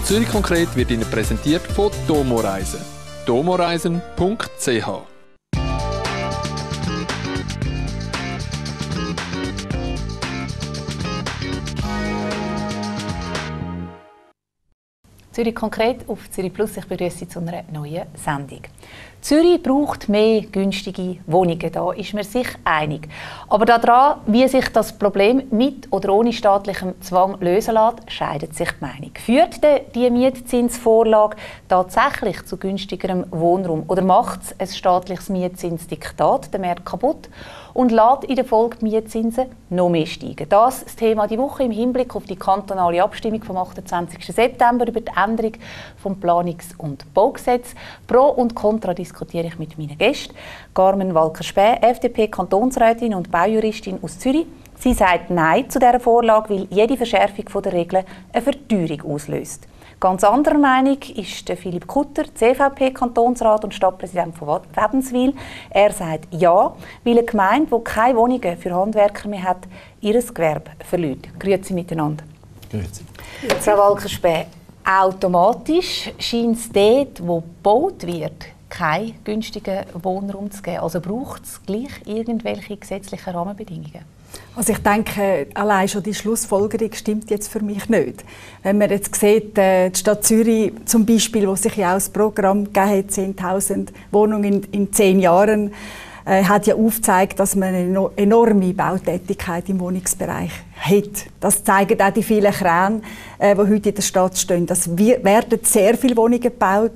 Zürich konkret wird Ihnen präsentiert von Domo-Reisen. domoreisen.ch. Zürich konkret auf Zürich Plus. Ich begrüße Sie zu einer neuen Sendung. Zürich braucht mehr günstige Wohnungen, da ist man sich einig. Aber daran, wie sich das Problem mit oder ohne staatlichem Zwang lösen lässt, scheidet sich die Meinung. Führt die Mietzinsvorlage tatsächlich zu günstigerem Wohnraum oder macht es ein staatliches Mietzinsdiktat den Markt kaputt und lässt in der Folge die Mietzinsen noch mehr steigen? Das ist das Thema die Woche im Hinblick auf die kantonale Abstimmung vom 28. September über die Änderung des Planungs- und Baugesetzes. Pro und Contra diskutiere ich mit meinen Gästen. Carmen Walker-Späh, FDP-Kantonsrätin und Baujuristin aus Zürich. Sie sagt Nein zu dieser Vorlage, weil jede Verschärfung der Regeln eine Verteuerung auslöst. Ganz anderer Meinung ist der Philipp Kutter, CVP-Kantonsrat und Stadtpräsident von Wädenswil. Er sagt Ja, weil eine Gemeinde, die keine Wohnungen für Handwerker mehr hat, ihr Gewerbe verliert. Grüezi miteinander. Grüezi. Frau Walker-Späh, automatisch scheint es dort, wo gebaut wird, keinen günstigen Wohnraum zu geben. Also braucht es gleich irgendwelche gesetzlichen Rahmenbedingungen? Also ich denke, allein schon die Schlussfolgerung stimmt jetzt für mich nicht. Wenn man jetzt sieht, die Stadt Zürich zum Beispiel, wo sich ja auch das Programm gegeben hat, 10'000 Wohnungen in 10 Jahren, hat ja aufgezeigt, dass man eine enorme Bautätigkeit im Wohnungsbereich hat. Das zeigen auch die vielen Kräne, die heute in der Stadt stehen. Es werden sehr viele Wohnungen gebaut.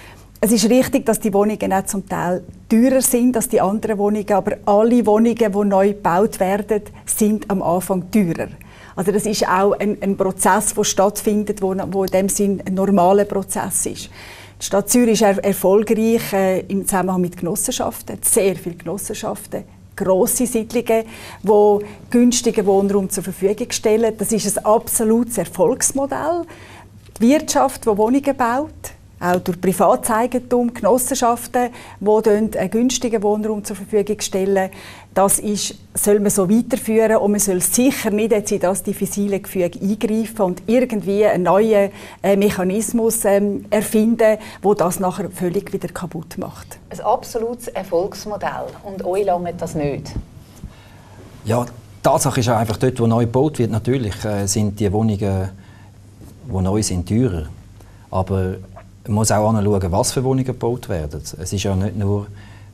Es ist richtig, dass die Wohnungen auch zum Teil teurer sind als die anderen Wohnungen, aber alle Wohnungen, die neu gebaut werden, sind am Anfang teurer. Also das ist auch ein Prozess, der stattfindet, wo in dem Sinn ein normaler Prozess ist. Die Stadt Zürich ist erfolgreich im Zusammenhang mit Genossenschaften, sehr viele Genossenschaften, grosse Siedlungen, die günstigen Wohnraum zur Verfügung stellen. Das ist ein absolutes Erfolgsmodell. Die Wirtschaft, die Wohnungen baut, auch durch Privatseigentum, Genossenschaften, die einen günstigen Wohnraum zur Verfügung stellen. Das soll man so weiterführen und man soll sicher nicht jetzt in das diffizile Gefüge eingreifen und irgendwie einen neuen Mechanismus erfinden, der das nachher völlig wieder kaputt macht. Ein absolutes Erfolgsmodell. Und euch langt das nicht? Ja, die Tatsache ist ja einfach, dort, wo neu gebaut wird, natürlich sind die Wohnungen, die neu sind, teurer. Aber man muss auch anschauen, was für Wohnungen gebaut werden. Es ist ja nicht nur,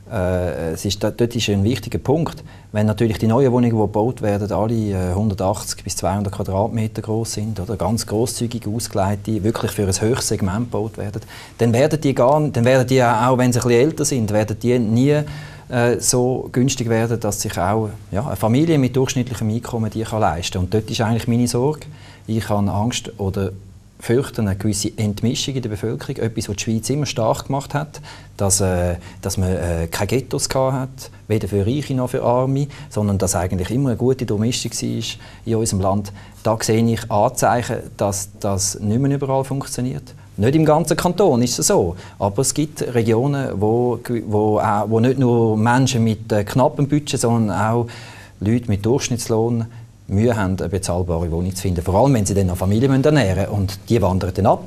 dort ist ein wichtiger Punkt. Wenn natürlich die neuen Wohnungen, die gebaut werden, alle 180 bis 200 Quadratmeter groß sind, oder ganz grosszügig ausgeleitet, wirklich für ein höchstes Segment gebaut werden, dann werden die auch, wenn sie ein bisschen älter sind, werden die nie so günstig werden, dass sich auch eine Familie mit durchschnittlichem Einkommen die kann leisten kann. Und dort ist eigentlich meine Sorge. Ich habe Angst oder fürchten eine gewisse Entmischung in der Bevölkerung, etwas, was die Schweiz immer stark gemacht hat, dass man keine Ghettos hat, weder für Reiche noch für Arme, sondern dass eigentlich immer eine gute Durchmischung war in unserem Land. Da sehe ich Anzeichen, dass das nicht mehr überall funktioniert. Nicht im ganzen Kanton ist es so, aber es gibt Regionen, wo nicht nur Menschen mit knappem Budget, sondern auch Leute mit Durchschnittslohn Mühe haben, eine bezahlbare Wohnung zu finden. Vor allem, wenn sie dann noch Familie ernähren müssen. Und die wandern dann ab.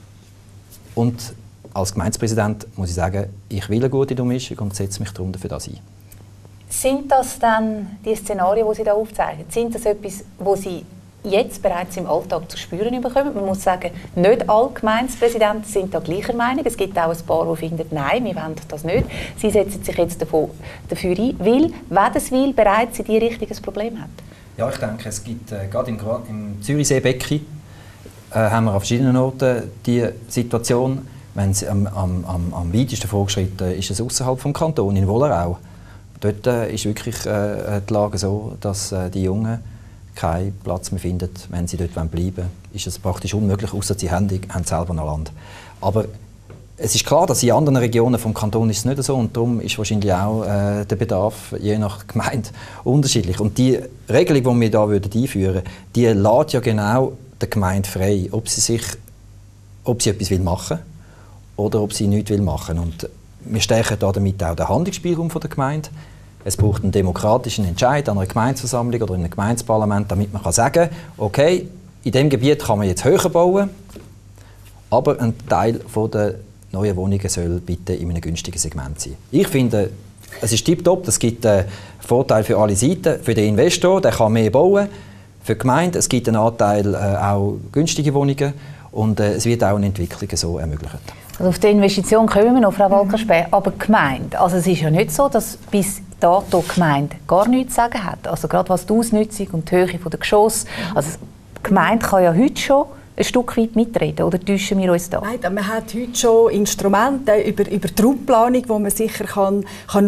Und als Gemeindepräsident muss ich sagen, ich will eine gute Durchmischung und setze mich darum für das ein. Sind das dann die Szenarien, die Sie da aufzeigen? Sind das etwas, wo Sie jetzt bereits im Alltag zu spüren bekommen? Man muss sagen, nicht alle Gemeindepräsidenten sind da gleicher Meinung. Es gibt auch ein paar, die finden, nein, wir wollen das nicht. Sie setzen sich jetzt dafür ein, weil Wädenswil bereits in diese Richtung ein Problem hat. Ja, ich denke, es gibt gerade im Zürichseebecken haben wir an verschiedenen Orten die Situation, wenn es am weitesten vorgeschritten ist es außerhalb des Kantons, in Wollerau. Dort ist wirklich die Lage so, dass die Jungen keinen Platz mehr finden, wenn sie dort bleiben wollen. Ist es praktisch unmöglich, außer sie haben selber noch Land. Aber es ist klar, dass in anderen Regionen des Kantons ist es nicht so und darum ist wahrscheinlich auch der Bedarf je nach Gemeinde unterschiedlich. Und die Regelung, die wir hier einführen würden, die lässt ja genau der Gemeinde frei, ob sie etwas machen will oder ob sie nichts machen will. Und wir stärken damit auch den Handlungsspielraum der Gemeinde. Es braucht einen demokratischen Entscheid an einer Gemeindeversammlung oder in einem Gemeindeparlament, damit man sagen kann, okay, in diesem Gebiet kann man jetzt höher bauen. aber ein Teil der neuen Wohnungen soll bitte in einem günstigen Segment sein. Ich finde, es ist tipptopp, es gibt einen Vorteil für alle Seiten. Für den Investor, der kann mehr bauen. Für die Gemeinde, es gibt einen Anteil auch günstige Wohnungen und es wird auch eine Entwicklung so ermöglicht. Also auf die Investition kommen wir noch, Frau Walkerspäh, aber die Gemeinde, also es ist ja nicht so, dass bis dato die Gemeinde gar nichts zu sagen hat. Also gerade was die Ausnutzung und die Höhe der Geschosse, also die Gemeinde kann ja heute schon ein Stück weit mitreden, oder täuschen wir uns da? Nein, man hat heute schon Instrumente über die Raumplanung, wo man sicher kann schauen,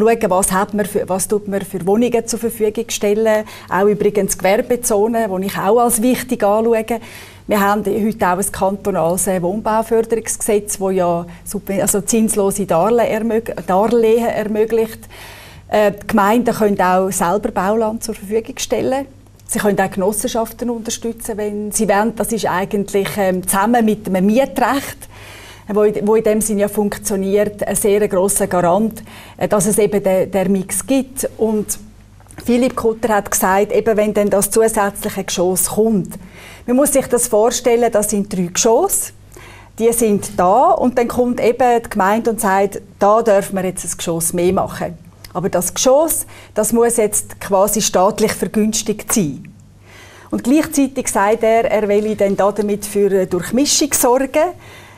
was tut man für Wohnungen zur Verfügung stellen. Auch übrigens Gewerbezonen, die ich auch als wichtig anschaue. Wir haben heute auch ein kantonales Wohnbauförderungsgesetz, das ja zinslose Darlehen ermöglicht. Die Gemeinden können auch selber Bauland zur Verfügung stellen. Sie können auch Genossenschaften unterstützen, wenn sie wollen. Das ist eigentlich zusammen mit einem Mietrecht, wo in dem Sinne ja funktioniert, ein sehr grosser Garant, dass es eben der Mix gibt. Und Philipp Kutter hat gesagt, eben wenn dann das zusätzliche Geschoss kommt. Man muss sich das vorstellen, das sind 3 Geschosse. Die sind da und dann kommt eben die Gemeinde und sagt, da dürfen wir jetzt ein Geschoss mehr machen. Aber das Geschoss, das muss jetzt quasi staatlich vergünstigt sein. Und gleichzeitig sagt er will dann damit für Durchmischung sorgen.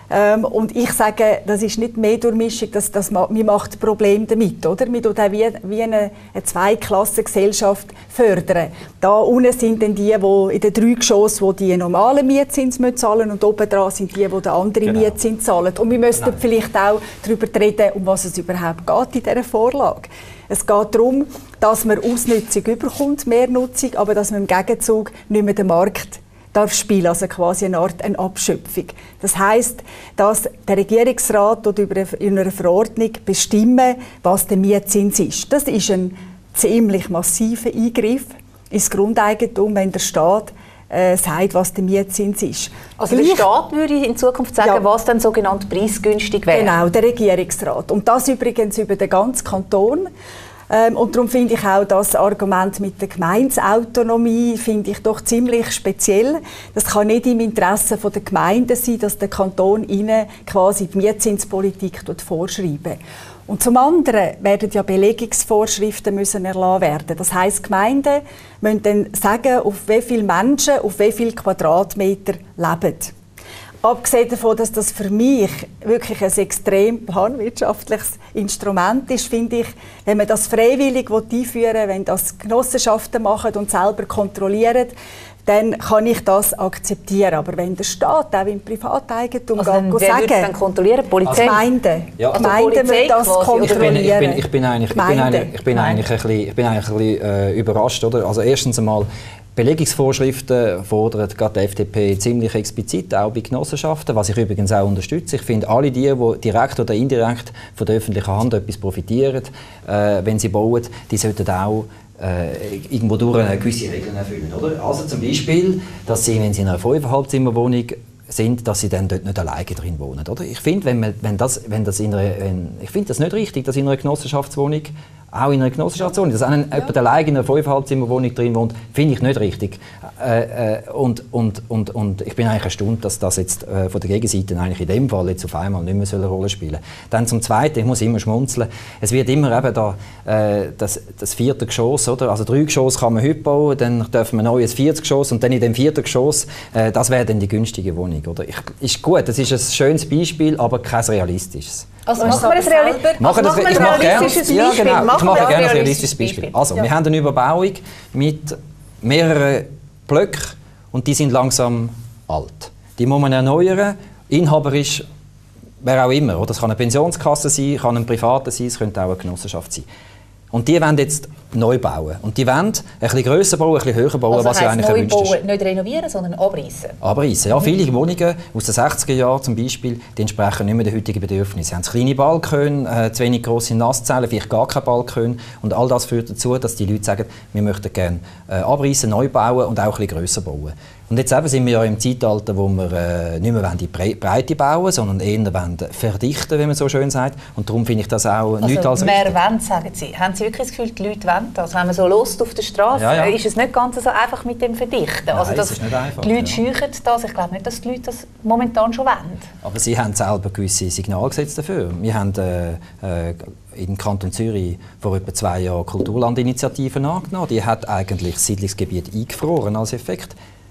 Und ich sage, das ist nicht mehr Durchmischung, man macht Probleme damit. Oder? Man tut auch wie eine Zweiklassengesellschaft fördern. Da unten sind dann die in den 3 Geschossen, die normalen Mietzins zahlen und oben dran sind die den anderen Mietzins zahlen. Und wir müssten vielleicht auch darüber reden, um was es überhaupt geht in dieser Vorlage. Es geht darum, dass man Ausnutzung überkommt, mehr Nutzung, aber dass man im Gegenzug nicht mehr den Markt darf spielen, also quasi eine Art eine Abschöpfung. Das heisst, dass der Regierungsrat in einer Verordnung bestimmen, was der Mietzins ist. Das ist ein ziemlich massiver Eingriff ins Grundeigentum, wenn der Staat sagt, was der Mietzins ist. Also der Staat würde in Zukunft sagen, was dann sogenannt preisgünstig wäre? Genau, der Regierungsrat. Und das übrigens über den ganzen Kanton. Und darum finde ich auch das Argument mit der Gemeindeautonomie finde ich doch ziemlich speziell. Das kann nicht im Interesse der Gemeinden sein, dass der Kanton ihnen quasi die Mietzinspolitik vorschreiben. Und zum anderen werden ja Belegungsvorschriften müssen erlassen werden. Das heisst, Gemeinden müssen dann sagen, auf wie viele Menschen, auf wie viele Quadratmeter leben. Abgesehen davon, dass das für mich wirklich ein extrem planwirtschaftliches Instrument ist, finde ich, wenn man das freiwillig einführen will, wenn das Genossenschaften machen und selber kontrollieren, dann kann ich das akzeptieren. Aber wenn der Staat auch im Privateigentum wer würde es dann kontrollieren? Polizei? Gemeinden. Ja. Gemeinden müssen das kontrollieren. Ich bin eigentlich ein bisschen überrascht. Oder? Also erstens einmal, Belegungsvorschriften fordert gerade die FDP ziemlich explizit, auch bei Genossenschaften, was ich übrigens auch unterstütze. Ich finde, alle die direkt oder indirekt von der öffentlichen Hand etwas profitieren, wenn sie bauen, die sollten auch irgendwo durch eine gewisse Regeln erfüllen. Oder? Also zum Beispiel, dass sie, wenn sie in einer 5,5 Zimmerwohnung sind, dass sie dann dort nicht alleine drin wohnen. Oder? Ich finde, ich finde das nicht richtig, dass in einer Genossenschaftswohnung, auch in einer Genossenschaftswohnung, dass jemand alleine in einer 5,5 Zimmerwohnung drin wohnt, finde ich nicht richtig. Und ich bin eigentlich erstaunt, dass das jetzt von der Gegenseite eigentlich in dem Fall jetzt auf einmal nicht mehr eine Rolle spielen soll. Dann zum Zweiten, ich muss immer schmunzeln, es wird immer eben da, das 4. Geschoss, oder? Also 3 Geschosse kann man heute bauen, dann dürfen wir neu ein 4. Geschoss und dann in dem 4. Geschoss, das wäre dann die günstige Wohnung. Oder? Ist gut, das ist ein schönes Beispiel, aber kein realistisches. Also machen wir ein realistisches Beispiel. Ja, genau. Ich mache gerne ein realistisches Beispiel. Also, wir haben eine Überbauung mit mehreren Blöcken und die sind langsam alt. Die muss man erneuern. Inhaber ist wer auch immer. Oder? Das kann eine Pensionskasse sein, kann ein Privater sein, es könnte auch eine Genossenschaft sein. Und die wollen jetzt neu bauen. Und die wollen ein bisschen grösser bauen, ein bisschen höher bauen, also was ja eigentlich erwünscht ist. Nicht renovieren, sondern abreißen. Abreißen, ja. Viele Wohnungen aus den 60er Jahren zum Beispiel, die entsprechen nicht mehr den heutigen Bedürfnissen. Sie haben kleine Balkone, zu wenig grosse Nasszellen, vielleicht gar keine Balkone. Und all das führt dazu, dass die Leute sagen, wir möchten gerne abreißen, neu bauen und auch ein bisschen grösser bauen. Und jetzt eben sind wir ja im Zeitalter, wo wir nicht mehr in die Breite bauen, sondern eher verdichten, wie man so schön sagt. Und darum finde ich das auch nichts als mehr richtig. wollen, sagen Sie. Haben Sie wirklich das Gefühl, die Leute wollen das? Wenn man so hört auf der Straße, ist es nicht ganz so einfach mit dem Verdichten. Nein, also, dass es ist nicht einfach, die Leute scheuchen das. Ich glaube nicht, dass die Leute das momentan schon wollen. Aber sie haben selber gewisse Signale gesetzt dafür. Wir haben im Kanton Zürich vor etwa 2 Jahren Kulturlandinitiativen angenommen. Die hat eigentlich das Siedlungsgebiet eingefroren als Effekt.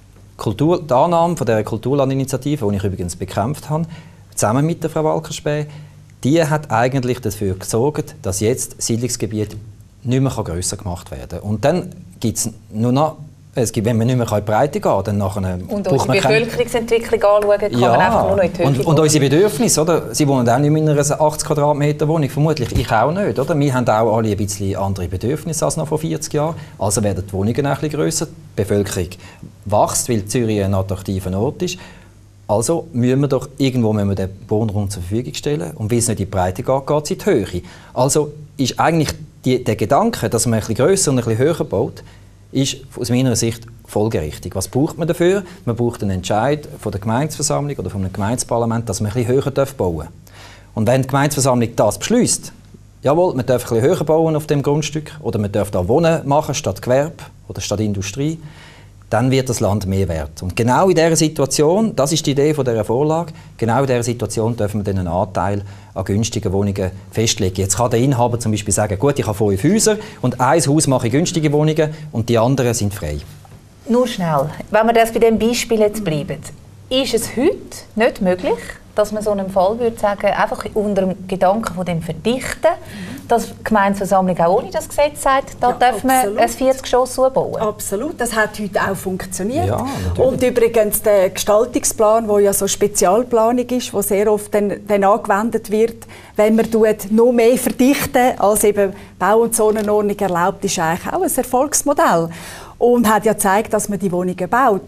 Die Annahme von dieser Kulturlandinitiative, die ich übrigens bekämpft habe, zusammen mit der Frau Walkerspäh, die hat eigentlich dafür gesorgt, dass jetzt das Siedlungsgebiet nicht mehr grösser gemacht werden kann. Und dann gibt es nur noch, wenn man nicht mehr in die Breite gehen kann, dann nachher und unsere Bevölkerungsentwicklung anschauen, kann man einfach nur noch in die Höhe und unsere Bedürfnisse, oder? Sie wohnen auch nicht in einer 80 Quadratmeter Wohnung, vermutlich. Ich auch nicht, oder? Wir haben auch alle ein bisschen andere Bedürfnisse als noch vor 40 Jahren. Also werden die Wohnungen auch ein bisschen grösser, die Bevölkerung wächst, weil Zürich ein attraktiver Ort ist. Also müssen wir doch irgendwo den Wohnraum zur Verfügung stellen. Und weil es nicht in die Breite geht, geht es in die Höhe. Also ist eigentlich der Gedanke, dass man ein bisschen grösser und ein bisschen höher baut, ist aus meiner Sicht folgerichtig. Was braucht man dafür? Man braucht einen Entscheid von der Gemeindeversammlung oder vom Gemeindeparlament, dass man ein bisschen höher bauen darf. Und wenn die Gemeindeversammlung das beschließt, jawohl, man darf ein bisschen höher bauen auf dem Grundstück oder man darf da Wohnen machen statt Gewerbe oder statt Industrie, dann wird das Land mehr wert. Und genau in dieser Situation, das ist die Idee von dieser Vorlage, genau in dieser Situation dürfen wir dann einen Anteil an günstigen Wohnungen festlegen. Jetzt kann der Inhaber zum Beispiel sagen, gut, ich habe 5 Häuser und ein Haus mache ich günstige Wohnungen und die anderen sind frei. Nur schnell, wenn wir das bei diesem Beispiel jetzt bleiben, ist es heute nicht möglich, dass man so einem Fall würde sagen, einfach unter dem Gedanken von dem Verdichten, dass die Gemeindeversammlung auch ohne das Gesetz sagt, da darf man ein 40-Geschoss bauen. Absolut, das hat heute auch funktioniert. Ja, und übrigens der Gestaltungsplan, der ja so Spezialplanung ist, wo sehr oft dann angewendet wird, wenn man noch mehr verdichten, als eben Bau- und Zonenordnung erlaubt, ist eigentlich auch ein Erfolgsmodell. Und hat ja gezeigt, dass man die Wohnungen baut.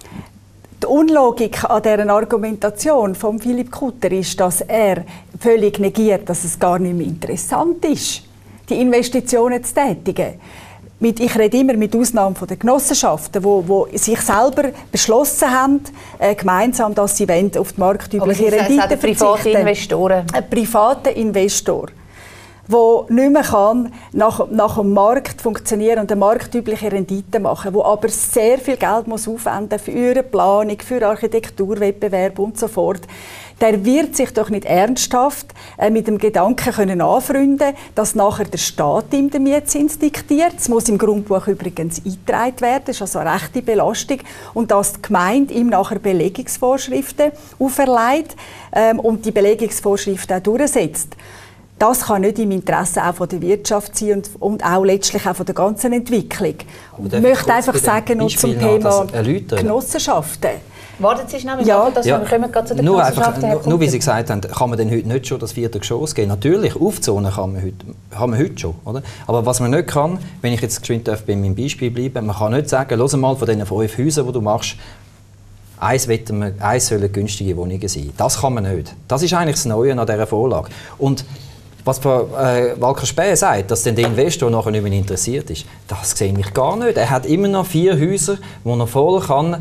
Die Unlogik an dieser Argumentation von Philipp Kutter ist, dass er völlig negiert, dass es gar nicht mehr interessant ist, die Investitionen zu tätigen. Ich rede immer mit Ausnahme der Genossenschaften, die sich selber beschlossen haben, gemeinsam, dass sie auf die marktübliche Rendite verzichten. Ein privater Investor, der nicht mehr nach dem Markt funktionieren und eine marktübliche Rendite machen, der aber sehr viel Geld muss aufwenden für ihre Planung, für Architekturwettbewerb und so fort, der wird sich doch nicht ernsthaft mit dem Gedanken können anfreunden, dass nachher der Staat ihm den Mietzins diktiert. Das muss im Grundbuch übrigens eingetragen werden, das ist also eine rechte Belastung. Und dass die Gemeinde ihm nachher Belegungsvorschriften auferlegt und die Belegungsvorschriften auch durchsetzt. Das kann nicht im Interesse auch von der Wirtschaft sein und auch letztlich auch von der ganzen Entwicklung. Ich möchte einfach sagen, noch zum Thema Genossenschaften. Warten Sie schnell, wir kommen gerade zu den Genossenschaften. Nur wie Sie gesagt haben, kann man denn heute nicht schon das 4. Geschoss geben? Natürlich, aufzonen kann man heute schon. Oder? Aber was man nicht kann, wenn ich jetzt geschwind bei meinem Beispiel bleiben, man kann nicht sagen, hör mal, von diesen 5 Häusern, die du machst, eins sollen günstige Wohnungen sein. Das kann man nicht. Das ist eigentlich das Neue an dieser Vorlage. Und was Frau Walkerspäh sagt, dass denn der Investor nachher nicht mehr interessiert ist, das sehe ich gar nicht. Er hat immer noch 4 Häuser, wo er voll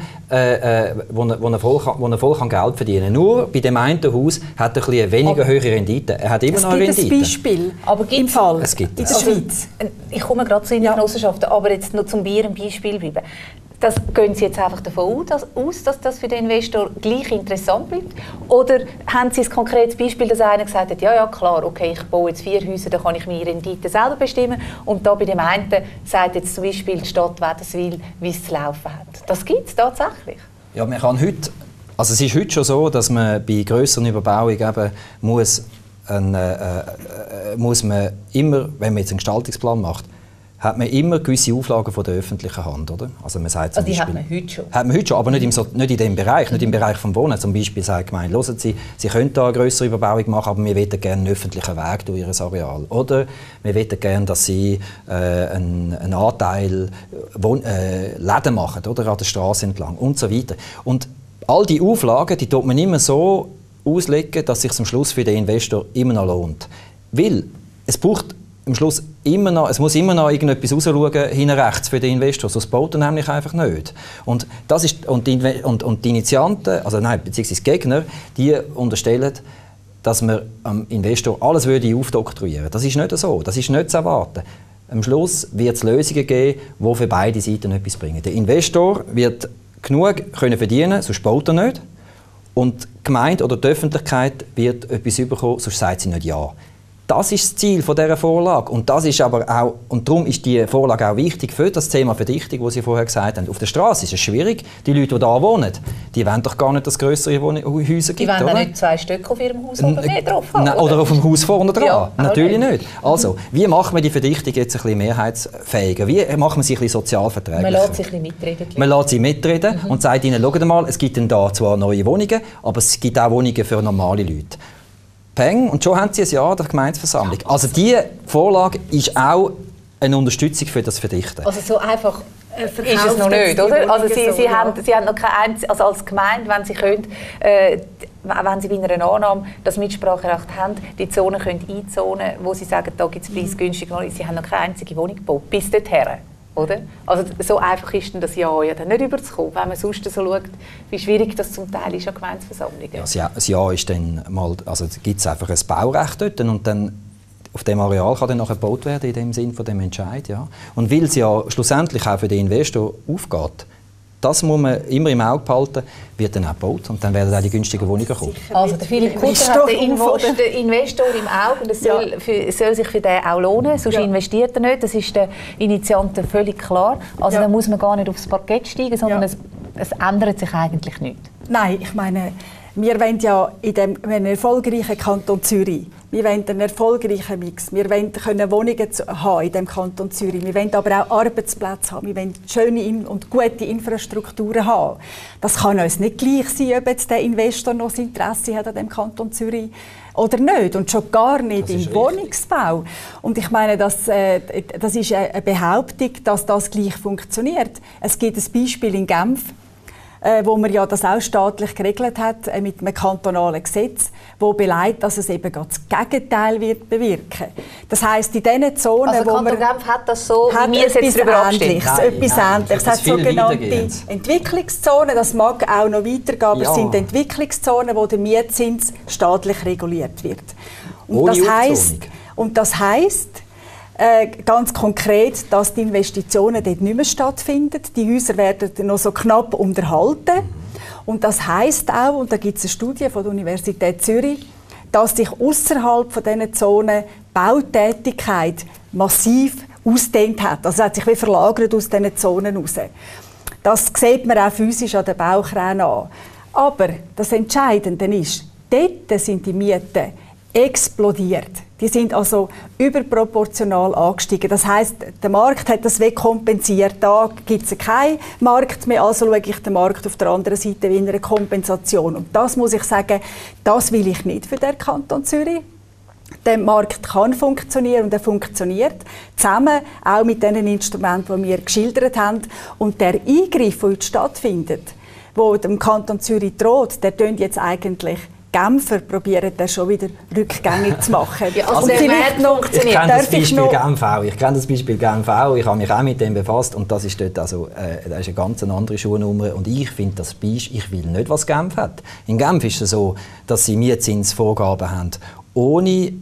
Geld verdienen kann. Nur bei dem einen Haus hat er eine weniger höhere Rendite. Er hat immer noch eine Rendite. Es gibt ein Beispiel im Fall es gibt in der Schweiz. Ich komme gerade zu den Genossenschaften, aber jetzt noch zum Ihrem Beispiel bleiben. Das gehen Sie jetzt einfach davon aus, dass das für den Investor gleich interessant bleibt? Oder haben Sie ein konkretes Beispiel, dass einer gesagt hat, ja klar, okay, ich baue jetzt 4 Häuser, dann kann ich meine Rendite selber bestimmen. Und da bei dem einen sagt jetzt zum Beispiel die Stadt Wädenswil, wie es zu laufen hat. Das gibt es tatsächlich? Ja, man kann heute, also es ist heute schon so, dass man bei grösseren Überbauungen eben muss man immer, wenn man jetzt einen Gestaltungsplan macht, hat man immer gewisse Auflagen von der öffentlichen Hand, oder? Also man sagt zum die Beispiel, hat man heute schon? Hat man heute schon, aber nicht in dem Bereich, nicht im Bereich des Wohnen. Zum Beispiel sagt die Gemeinde, hören Sie, Sie können da eine grössere Überbauung machen, aber wir möchten gerne einen öffentlichen Weg durch Ihr Areal. Oder wir möchten gerne, dass Sie einen Anteil Läden machen, oder, an der Straße entlang und so weiter. Und all die Auflagen, die tut man immer so auslegen, dass es sich am Schluss für den Investor immer noch lohnt. Weil es braucht am Schluss es muss immer noch irgendetwas rausschauen, hinten rechts für den Investor, sonst baut er nämlich einfach nicht. Und die Initianten, beziehungsweise die Gegner, die unterstellen, dass man am Investor alles aufdoktroyieren würde. Das ist nicht so, das ist nicht zu erwarten. Am Schluss wird es Lösungen geben, die für beide Seiten etwas bringen. Der Investor wird genug verdienen können, sonst baut er nicht. Und die Gemeinde oder die Öffentlichkeit wird etwas bekommen, sonst sagt sie nicht Ja. Das ist das Ziel dieser Vorlage. Und darum ist die Vorlage auch wichtig für das Thema Verdichtung, das Sie vorher gesagt haben. Auf der Straße ist es schwierig. Die Leute, die hier wohnen, die wollen doch gar nicht, dass es grössere Häuser gibt. Die wollen nicht 2 Stück auf ihrem Haus oder mehr drauf haben. Oder auf dem Haus vorne dran. Ja, natürlich nicht. Also, wie machen wir die Verdichtung jetzt ein bisschen mehrheitsfähiger? Wie machen wir sie ein bisschen sozialverträglicher? Man lässt sich ein bisschen mitreden. Man lässt sie mitreden und sagt ihnen, schaut mal, es gibt da zwar neue Wohnungen, aber es gibt auch Wohnungen für normale Leute. Peng, und schon haben sie ein Jahr der Gemeindeversammlung. Also diese Vorlage ist auch eine Unterstützung für das Verdichten. Also so einfach ist es noch nicht, oder? Also Sie haben noch keine einzige, also als Gemeinde, wenn Sie können, wenn Sie bei einer Annahme das Mitspracherecht haben, die Zonen können einzonen, wo Sie sagen, da gibt es preisgünstig, Sie haben noch keine einzige Wohnung gebaut, bis dorthin. Oder? Also so einfach ist denn das Jahr ja dann nicht überzukommen, wenn man sonst so schaut, wie schwierig das zum Teil ist an Gemeindeversammlungen. Ja, das Jahr ist dann mal, also gibt es einfach ein Baurecht dort und dann auf dem Areal kann dann nachher gebaut werden, in dem Sinn von dem Entscheid. Ja. Und weil es ja schlussendlich auch für den Investor aufgeht, das muss man immer im Auge behalten, wird dann auch gebaut und dann werden auch die günstigen Wohnungen kommen. Also der Philipp Kutter hat den Investor im Auge und es soll sich für den auch lohnen, sonst investiert er nicht, das ist den Initianten völlig klar. Also da muss man gar nicht aufs Parkett steigen, sondern es ändert sich eigentlich nichts. Nein, ich meine, wir wollen ja in einem erfolgreichen Kanton Zürich, wir wollen einen erfolgreichen Mix, wir wollen Wohnungen haben in dem Kanton Zürich, wir wollen aber auch Arbeitsplätze haben, wir wollen schöne und gute Infrastrukturen haben. Das kann uns nicht gleich sein, ob jetzt der Investor noch das Interesse hat an dem Kanton Zürich oder nicht und schon gar nicht im Wohnungsbau. Und ich meine, das ist eine Behauptung, dass das gleich funktioniert. Es gibt ein Beispiel in Genf, wo man ja das auch staatlich geregelt hat mit einem kantonalen Gesetz, wo belegt, dass es eben gerade das Gegenteil wird bewirken. Das heisst, in diesen Zonen, also wo man Genf hat das so, wie wir es jetzt darüber abstimmen. Etwas Ähnliches. Es hat sogenannte Entwicklungszonen, das mag auch noch weitergehen, aber es sind Entwicklungszonen, wo der Mietzins staatlich reguliert wird. Und das heisst, ganz konkret, dass die Investitionen dort nicht mehr stattfinden. Die Häuser werden noch so knapp unterhalten. Und das heisst auch, und da gibt es eine Studie von der Universität Zürich, dass sich außerhalb von diesen Zonen Bautätigkeit massiv ausgedehnt hat. Also es hat sich wie verlagert aus diesen Zonen raus. Das sieht man auch physisch an den Baukränen an. Aber das Entscheidende ist, dort sind die Mieten explodiert. Die sind also überproportional angestiegen. Das heisst, der Markt hat das kompensiert. Da gibt es keinen Markt mehr, also schaue ich den Markt auf der anderen Seite wie eine Kompensation. Und das muss ich sagen, das will ich nicht für den Kanton Zürich. Der Markt kann funktionieren und er funktioniert, zusammen auch mit den Instrumenten, die wir geschildert haben. Und der Eingriff, der heute stattfindet, der dem Kanton Zürich droht, der tönt jetzt eigentlich Genfer probieren das schon wieder rückgängig zu machen. Ja, also ich kenne das Beispiel Genf auch. Ich habe mich auch mit dem befasst und das ist dort also, das ist eine ganz andere Schuhnummer und ich finde das Beispiel, ich will nicht, was Genf hat. In Genf ist es so, dass sie Mietzinsvorgaben haben, ohne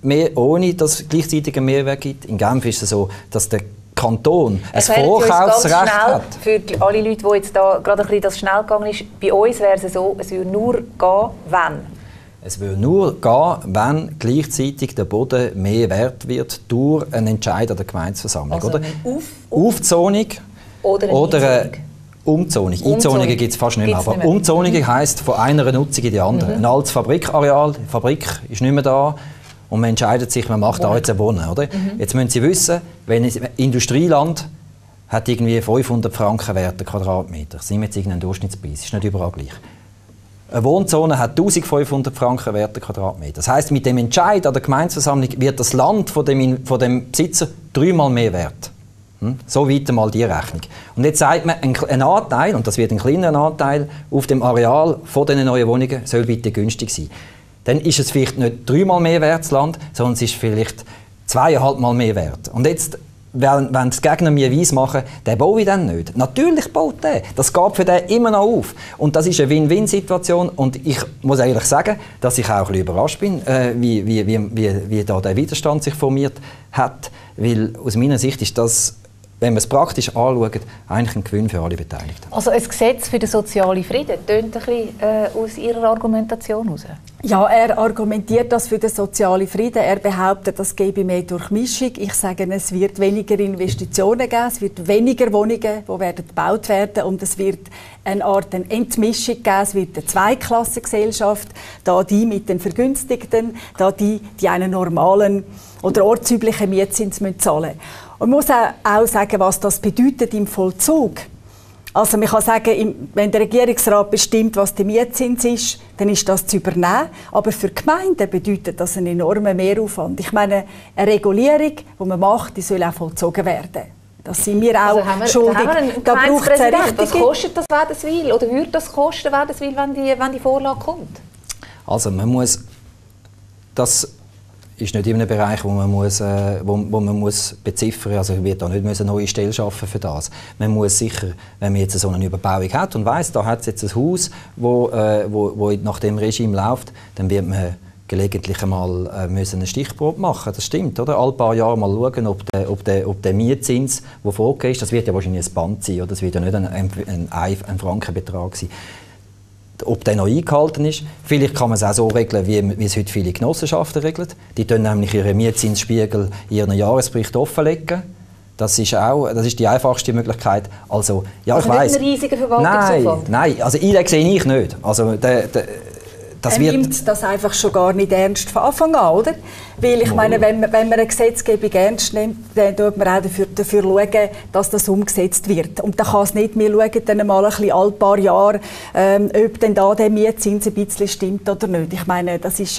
dass es gleichzeitig einen Mehrwert gibt. In Genf ist es so, dass der Kanton ein Vorkaufsrecht hat. Für alle Leute, die jetzt da gerade ein bisschen das schnell gegangen ist, bei uns wäre es so, es würde nur gehen, wenn. Es würde nur gehen, wenn gleichzeitig der Boden mehr wert wird durch einen Entscheid an der Gemeindeversammlung. Also oder? Aufzonung oder eine Umzonung. Einzonungen gibt es fast nicht mehr. Aber Umzonungen heisst von einer Nutzung in die andere. Ein altes Fabrikareal, die Fabrik ist nicht mehr da. Und man entscheidet sich, man macht da jetzt ein Wohnen. Oder? Jetzt müssen Sie wissen, wenn ein Industrieland hat irgendwie 500 Franken Wert der Quadratmeter. Das sind jetzt irgendein Durchschnittspreis, ist nicht überall gleich. Eine Wohnzone hat 1500 Franken Wert der Quadratmeter. Das heisst, mit dem Entscheid an der Gemeindeversammlung wird das Land von dem Besitzer 3-mal mehr wert. So weit einmal die Rechnung. Und jetzt sagt man, ein Anteil, und das wird ein kleiner Anteil, auf dem Areal von diesen neuen Wohnungen soll bitte günstig sein. Dann ist es vielleicht nicht 3-mal mehr wert, das Land, sondern es ist vielleicht 2,5 Mal mehr wert. Und jetzt, wenn die Gegner mir weiss machen, den baue ich dann nicht. Natürlich baut der. Das geht für den immer noch auf. Und das ist eine Win-Win-Situation. Und ich muss ehrlich sagen, dass ich auch ein bisschen überrascht bin, wie da der Widerstand sich formiert hat. Weil aus meiner Sicht ist das, wenn man es praktisch anschaut, eigentlich ein Gewinn für alle Beteiligten. Also ein Gesetz für den sozialen Frieden, tönt ein bisschen aus Ihrer Argumentation heraus? Ja, er argumentiert das für den sozialen Frieden. Er behauptet, das gebe mehr Durchmischung. Ich sage, es wird weniger Investitionen geben, es wird weniger Wohnungen, die werden gebaut werden, und es wird eine Art Entmischung geben. Es wird eine Zweiklassengesellschaft, da die mit den Vergünstigten, da die einen normalen oder ortsüblichen Mietzins zahlen müssen. Und man muss auch sagen, was das bedeutet im Vollzug. Also man kann sagen, wenn der Regierungsrat bestimmt, was der Mietzins ist, dann ist das zu übernehmen. Aber für die Gemeinden bedeutet das einen enormen Mehraufwand. Ich meine, eine Regulierung, die man macht, die soll auch vollzogen werden. Das sind wir auch schuldig. Da braucht es eine Richtung. Was kostet das Wädenswil? Oder würde das kosten, Wädenswil, wenn die Vorlage kommt? Also man muss das ist nicht in einem Bereich, wo man muss beziffern muss. Also ich werde da nicht eine neue Stelle schaffen für das. Man muss sicher, wenn man jetzt so eine Überbauung hat und weiss, da hat es jetzt ein Haus, wo nach dem Regime läuft, dann wird man gelegentlich einmal eine Stichprobe machen. Das stimmt, oder? Alle paar Jahre mal schauen, ob der Mietzins, der vorgegeben ist, das wird ja wahrscheinlich ein Band sein, oder? Das wird ja nicht ein Frankenbetrag sein. Ob der noch eingehalten ist. Vielleicht kann man es auch so regeln, wie es heute viele Genossenschaften regeln. Die tun nämlich ihren Mietzinsspiegel in ihren Jahresbericht offenlegen. Das ist die einfachste Möglichkeit. Also, ja, ich weiss. Nicht ein riesiger Verwaltungsaufwand? Nein, also Einleg sehe ich nicht. Also, er nimmt das einfach schon gar nicht ernst von Anfang an, oder? Weil ich meine, wenn man eine Gesetzgebung ernst nimmt, dann schaut man auch dafür schauen, dass das umgesetzt wird. Und dann kann es nicht mehr schauen, dann mal ein bisschen alle paar Jahre, ob denn da der Mietzins ein bisschen stimmt oder nicht. Ich meine, das ist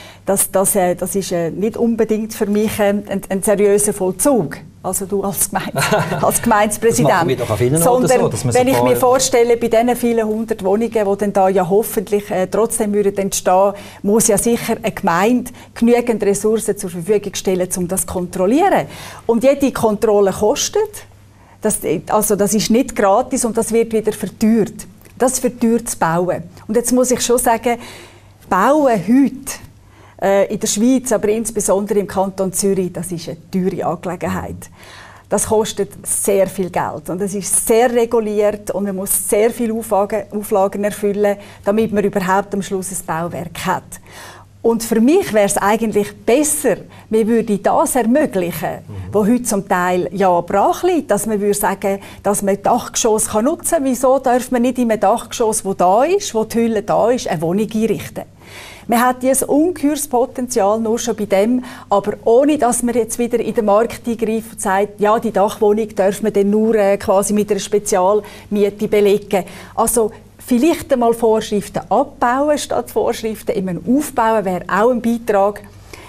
nicht unbedingt für mich ein seriöser Vollzug. Also du als Gemeindepräsident. Das machen wir doch an vielen Orten so, dass man wenn ich mir vorstelle, bei diesen vielen 100 Wohnungen, die dann da ja hoffentlich trotzdem würden entstehen, muss ja sicher eine Gemeinde genügend Ressourcen zur Verfügung stellen, um das zu kontrollieren. Und jede Kontrolle kostet. Das ist nicht gratis und das wird wieder verteuert. Das verteuert das Bauen. Und jetzt muss ich schon sagen, Bauen heute in der Schweiz, aber insbesondere im Kanton Zürich, das ist eine teure Angelegenheit. Das kostet sehr viel Geld und es ist sehr reguliert und man muss sehr viele Auflagen erfüllen, damit man überhaupt am Schluss ein Bauwerk hat. Und für mich wäre es eigentlich besser, wir würden das ermöglichen, was heute zum Teil ja brach liegt, dass man würde sagen, dass man Dachgeschoss nutzen kann. Wieso darf man nicht in einem Dachgeschoss, wo die Hülle da ist, eine Wohnung einrichten? Man hat ein ungeheures Potenzial nur schon bei dem, aber ohne, dass man jetzt wieder in den Markt eingreift und sagt, ja, die Dachwohnung darf man dann nur quasi mit einer Spezialmiete belegen. Also vielleicht einmal Vorschriften abbauen statt Vorschriften immer aufbauen, wäre auch ein Beitrag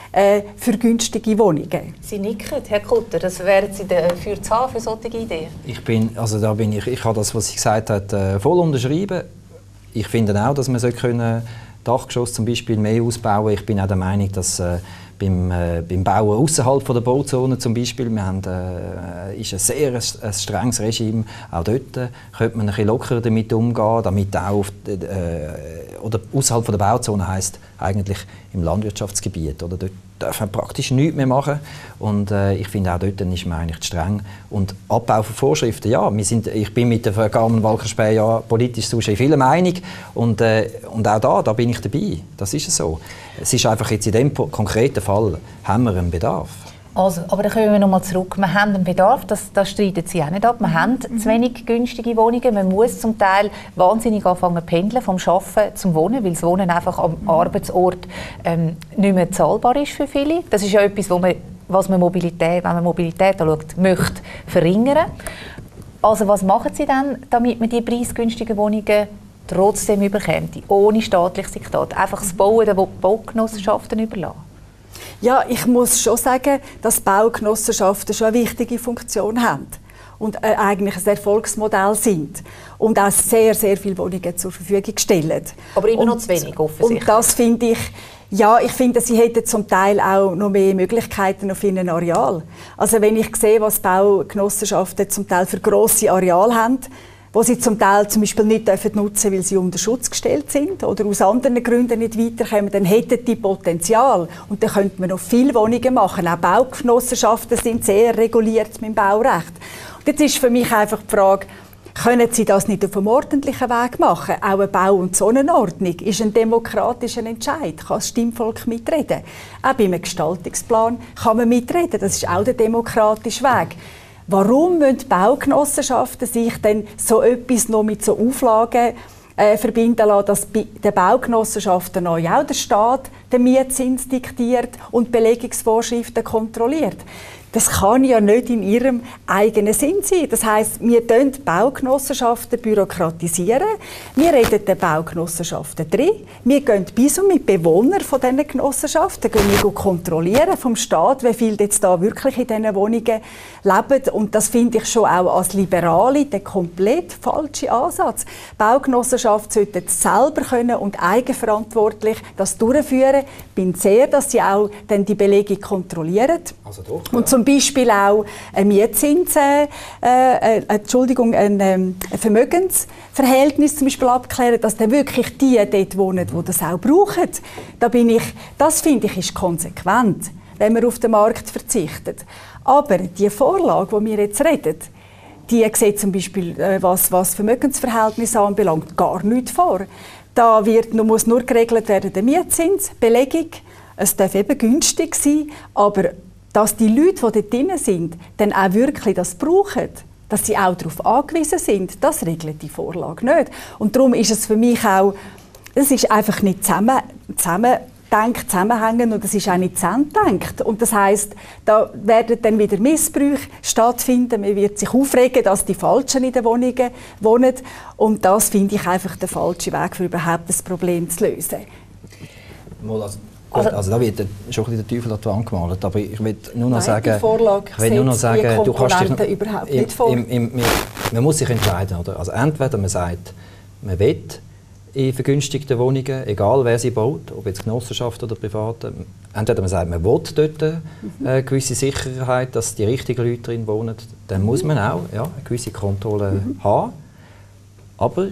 für günstige Wohnungen. Sie nicken, Herr Kutter, das wären Sie dafür zu haben, für solche Ideen? Ich habe das, was Sie gesagt haben, voll unterschrieben. Ich finde auch, dass man Dachgeschoss zum Beispiel mehr ausbauen. Ich bin auch der Meinung, dass beim Bauen außerhalb der Bauzone zum Beispiel, ist ein sehr strenges Regime. Auch dort könnte man ein bisschen lockerer damit umgehen, damit auch oder außerhalb der Bauzone heisst eigentlich im Landwirtschaftsgebiet. Oder dort darf man praktisch nichts mehr machen. Und ich finde auch dort ist man eigentlich zu streng. Und Abbau von Vorschriften, ja, ich bin mit der Carmen Walkerspäh ja politisch sonst in vielem einig. Und auch da bin ich dabei. Das ist so. Es ist einfach jetzt in diesem konkreten Fall, haben wir einen Bedarf. Also, aber dann kommen wir nochmal zurück. Wir haben einen Bedarf, das streiten Sie auch nicht ab. Wir haben zu wenig günstige Wohnungen. Man muss zum Teil wahnsinnig anfangen pendeln, vom Arbeiten zum Wohnen, weil das Wohnen einfach am Arbeitsort nicht mehr zahlbar ist für viele. Das ist ja etwas, was man Mobilität, wenn man Mobilität anschaut, möchte verringern. Also was machen Sie dann, damit man die preisgünstigen Wohnungen trotzdem überkommt, ohne staatliches Diktat? Einfach das Bauen der Baugenossenschaften überlassen? Ja, ich muss schon sagen, dass Baugenossenschaften schon eine wichtige Funktion haben und eigentlich ein Erfolgsmodell sind und auch sehr, sehr viele Wohnungen zur Verfügung stellen. Aber immer noch zu wenig, offensichtlich. Und das finde ich, Ja, ich finde, sie hätten zum Teil auch noch mehr Möglichkeiten auf ihrem Areal. Also wenn ich sehe, was Baugenossenschaften zum Teil für grosse Areale haben, wo sie zum Teil zum Beispiel nicht nutzen dürfen, weil sie unter Schutz gestellt sind oder aus anderen Gründen nicht weiterkommen, dann hätten die Potenzial. Und dann könnte man noch viele Wohnungen machen. Auch Baugenossenschaften sind sehr reguliert mit dem Baurecht. Und jetzt ist für mich einfach die Frage, können Sie das nicht auf einem ordentlichen Weg machen? Auch eine Bau- und Zonenordnung ist ein demokratischer Entscheid. Kann das Stimmvolk mitreden? Auch bei einem Gestaltungsplan kann man mitreden. Das ist auch der demokratische Weg. Warum müssen Baugenossenschaften sich denn so etwas noch mit so Auflagen verbinden lassen, dass bei den Baugenossenschaften auch der Staat den Mietzins diktiert und Belegungsvorschriften kontrolliert? Das kann ja nicht in ihrem eigenen Sinn sein. Das heisst, wir bürokratisieren die Baugenossenschaften bürokratisieren. Wir reden den Baugenossenschaften drin. Wir gehen bis und mit Bewohnern von diesen Genossenschaften wir kontrollieren vom Staat, wie viele jetzt da wirklich in diesen Wohnungen leben. Und das finde ich schon auch als Liberale der komplett falsche Ansatz. Die Baugenossenschaften sollten selber können und eigenverantwortlich das durchführen. Ich bin sehr, dass sie auch dann die Belegung kontrollieren. Also doch, ja. Und zum Beispiel auch ein Mietzins, ein Vermögensverhältnis zum Beispiel abklären, dass dann wirklich die dort wohnen, die das auch brauchen. Das finde ich ist konsequent, wenn man auf den Markt verzichtet. Aber die Vorlage, die wir jetzt reden, die sieht zum Beispiel, was Vermögensverhältnisse anbelangt, gar nichts vor. Da muss nur geregelt werden, der Mietzins, Belegung. Es darf eben günstig sein, aber dass die Leute, die dort drin sind, dann auch wirklich das brauchen, dass sie auch darauf angewiesen sind, das regelt die Vorlage nicht. Und darum ist es für mich auch, es ist einfach nicht zusammenhängend und es ist auch nicht zusammengedacht. Und das heisst, da werden dann wieder Missbrüche stattfinden, man wird sich aufregen, dass die Falschen in den Wohnungen wohnen. Und das finde ich einfach der falsche Weg, um überhaupt das Problem zu lösen. Also da wird schon ein bisschen der Teufel an die Wand gemalt, aber ich will nur noch sagen, die Vorlage du kannst dich überhaupt nicht vor. Man muss sich entscheiden, oder? Also entweder man sagt, man will in vergünstigten Wohnungen, egal wer sie baut, ob jetzt Genossenschaft oder Private, entweder man sagt, man will dort eine gewisse Sicherheit, dass die richtigen Leute drin wohnen, dann muss man auch eine gewisse Kontrolle haben. Aber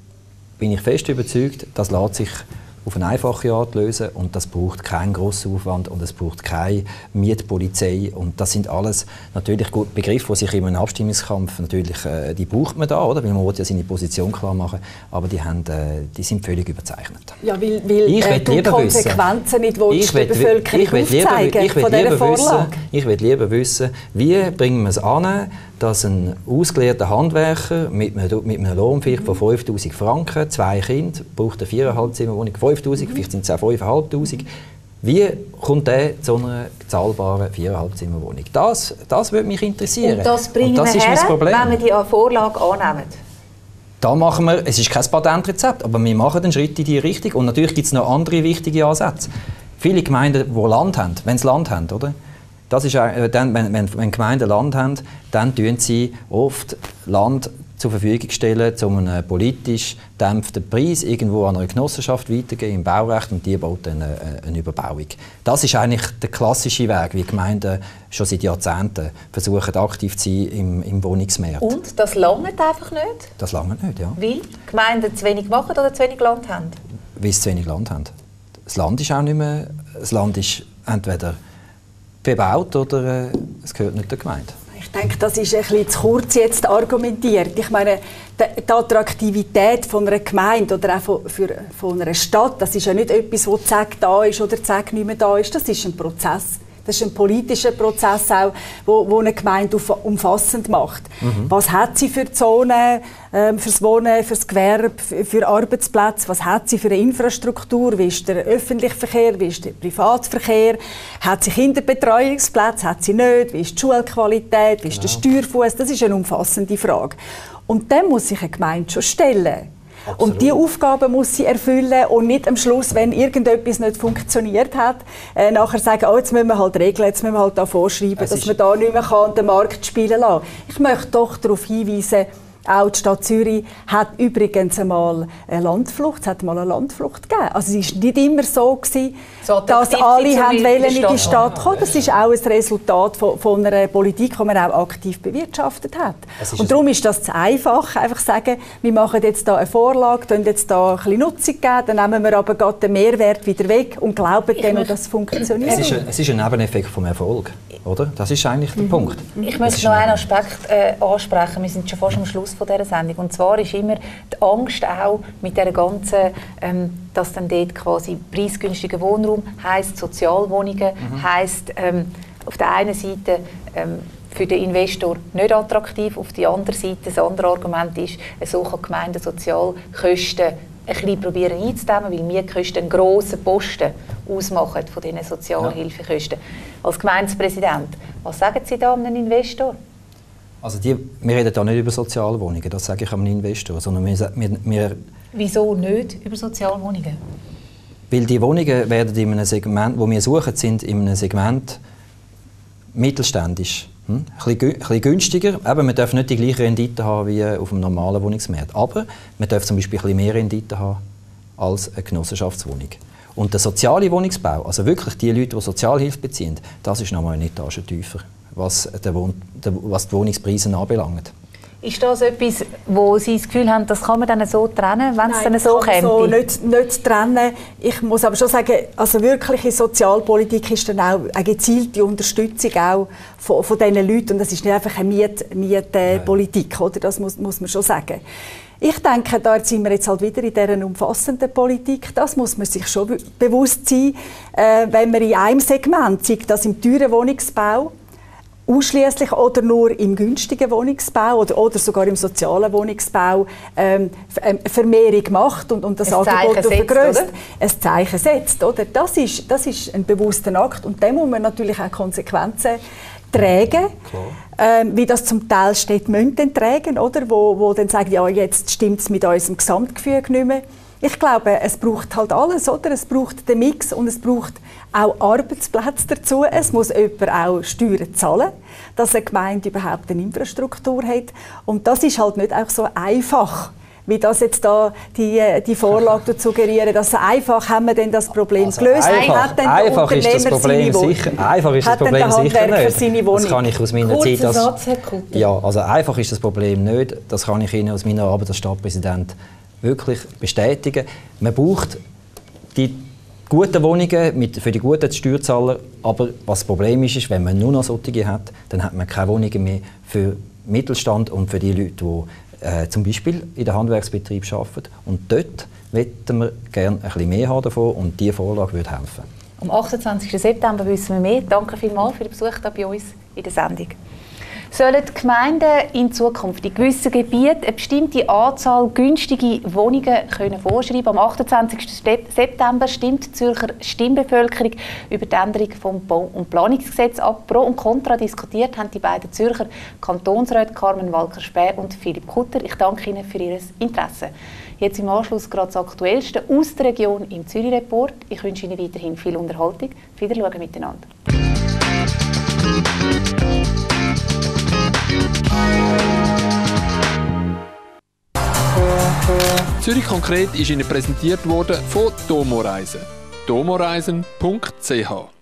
bin ich fest überzeugt, das lässt sich auf eine einfache Art lösen und das braucht keinen grossen Aufwand und es braucht keine Mietpolizei und das sind alles natürlich gut Begriffe, die sich in einem Abstimmungskampf natürlich, die braucht man da, oder? Weil man will ja seine Position klar machen, aber die sind völlig überzeichnet. Ja, weil du die Konsequenzen nicht willst, der Bevölkerung aufzeigen von dieser Vorlage. Ich will lieber wissen, wie bringen wir es an, dass ein ausgelehrter Handwerker mit einem Lohn von 5'000 Franken, 2 Kinder, braucht eine 4,5 Zimmerwohnung, 5'000, vielleicht sind es auch 5'500. Wie kommt der zu einer zahlbaren 4,5 Zimmerwohnung? Das würde mich interessieren. Und das bringen wir her, wenn wir die Vorlage annehmen? Da machen wir, es ist kein Patentrezept, aber wir machen einen Schritt in die Richtung. Und natürlich gibt es noch andere wichtige Ansätze. Viele Gemeinden, die Land haben, wenn sie Land haben, oder? Das ist, wenn Gemeinden Land haben, dann stellen sie oft Land zur Verfügung stellen, zu einem politisch dämpften Preis irgendwo an eine Genossenschaft weitergeben im Baurecht und die baut dann eine Überbauung. Das ist eigentlich der klassische Weg, wie Gemeinden schon seit Jahrzehnten versuchen aktiv zu sein im Wohnungsmarkt. Und das langt einfach nicht? Das langt nicht, ja. Weil Gemeinden zu wenig machen oder zu wenig Land haben? Weil sie zu wenig Land haben. Das Land ist auch nicht mehr, das Land ist entweder bebaut oder es gehört nicht der Gemeinde. Ich denke, das ist ein bisschen zu kurz jetzt argumentiert. Ich meine, die Attraktivität von einer Gemeinde oder auch von einer Stadt, das ist ja nicht etwas, das zack da ist oder zack nicht mehr da ist. Das ist ein Prozess. Das ist ein politischer Prozess, auch, wo eine Gemeinde umfassend macht. Was hat sie für Zonen, fürs Wohnen, fürs Gewerbe, für Arbeitsplätze? Was hat sie für eine Infrastruktur? Wie ist der öffentliche Verkehr? Wie ist der Privatverkehr? Hat sie Kinderbetreuungsplätze? Hat sie nicht? Wie ist die Schulqualität? Wie ist der Steuerfuss? Das ist eine umfassende Frage. Und dann muss sich eine Gemeinde schon stellen. Absolut. Und diese Aufgaben muss sie erfüllen und nicht am Schluss, wenn irgendetwas nicht funktioniert hat, nachher sagen, oh, jetzt müssen wir halt regeln, jetzt müssen wir halt da vorschreiben, dass man da nicht mehr kann, den Markt spielen lassen. Ich möchte doch darauf hinweisen, Auch die Stadt Zürich hat übrigens einmal eine Landflucht. Es hat mal eine Landflucht gegeben. Also es war nicht immer so, dass alle in die Stadt kommen. Das ist auch ein Resultat von einer Politik, die man auch aktiv bewirtschaftet hat. Und darum ist das zu einfach. Einfach sagen, wir machen jetzt da eine Vorlage, geben jetzt da ein bisschen Nutzung geben, dann nehmen wir aber gerade den Mehrwert wieder weg und glauben dann, dass es funktioniert. Es ist ein Nebeneffekt vom Erfolg, oder? Das ist eigentlich der Punkt. Ich möchte noch einen Aspekt ansprechen. Wir sind schon fast am Schluss von dieser Sendung. Und zwar ist immer die Angst auch mit der ganzen, dass dann dort quasi preisgünstiger Wohnraum heisst, Sozialwohnungen heisst auf der einen Seite für den Investor nicht attraktiv, auf der anderen Seite das andere Argument ist, so kann die Gemeinde Sozialkosten ein bisschen probieren einzudämmen, weil Mietkosten einen grossen Posten ausmachen von diesen Sozialhilfekosten. Als Gemeindepräsident, was sagen Sie da einem Investor? Also wir reden hier nicht über Sozialwohnungen, das sage ich einem Investor, sondern wir Wieso nicht über Sozialwohnungen? Weil die Wohnungen werden in einem Segment, wo wir suchen, sind in einem Segment mittelständisch. Ein bisschen günstiger. Eben, wir dürfen nicht die gleiche Rendite haben wie auf dem normalen Wohnungsmarkt. Aber wir dürfen zum Beispiel ein bisschen mehr Rendite haben als eine Genossenschaftswohnung. Und der soziale Wohnungsbau, also wirklich die Leute, die Sozialhilfe beziehen, das ist nochmal eine Etage tiefer, was die Wohnungspreise anbelangt. Ist das etwas, wo Sie das Gefühl haben, das kann man dann so trennen, wenn es dann so käme? So nicht trennen. Ich muss aber schon sagen, also wirkliche Sozialpolitik ist dann auch eine gezielte Unterstützung auch von diesen Leuten. Und das ist nicht einfach eine Mietpolitik, oder? Das muss man schon sagen. Ich denke, da sind wir jetzt halt wieder in dieser umfassenden Politik. Das muss man sich schon bewusst sein, wenn man in einem Segment, sei das im teuren Wohnungsbau, ausschließlich oder nur im günstigen Wohnungsbau oder sogar im sozialen Wohnungsbau Vermehrung macht und das Angebot vergrößert, ein Zeichen setzt. Oder? Das ist ein bewusster Akt und dem muss man natürlich auch Konsequenzen tragen, wie das zum Teil Städte müssen tragen, oder? Wo dann sagen, ja, jetzt stimmt es mit unserem Gesamtgefüge nicht mehr. Ich glaube, es braucht halt alles, oder? Es braucht den Mix und es braucht auch Arbeitsplätze dazu. Es muss jemand auch Steuern zahlen, dass eine Gemeinde überhaupt eine Infrastruktur hat. Und das ist halt nicht auch so einfach, wie das jetzt da die Vorlage suggerieren. Dass so einfach haben wir denn das Problem gelöst. Einfach ist das Problem sicher nicht. Das kann ich aus meiner Zeit einfach ist das Problem nicht. Das kann ich Ihnen aus meiner Arbeit als Stadtpräsident wirklich bestätigen. Man braucht die guten Wohnungen für die guten Steuerzahler, aber was das Problem ist, wenn man nur noch solche hat, dann hat man keine Wohnungen mehr für Mittelstand und für die Leute, die zum Beispiel in den Handwerksbetrieb arbeiten. Und dort möchten wir gerne ein bisschen mehr haben davon und diese Vorlage würde helfen. Am 28. September wissen wir mehr. Danke vielmals für den Besuch hier bei uns in der Sendung. Sollen die Gemeinden in Zukunft in gewissen Gebieten eine bestimmte Anzahl günstige Wohnungen können vorschreiben? Am 28. September stimmt die Zürcher Stimmbevölkerung über die Änderung des Bau- und Planungsgesetzes ab. Pro und Contra diskutiert haben die beiden Zürcher Kantonsräte Carmen Walker-Späh und Philipp Kutter. Ich danke Ihnen für Ihr Interesse. Jetzt im Anschluss gerade das Aktuellste aus der Region im Zürich-Report. Ich wünsche Ihnen weiterhin viel Unterhaltung. Auf Wiedersehen miteinander. Zürich konkret ist Ihnen präsentiert worden von Domoreisen. domoreisen.ch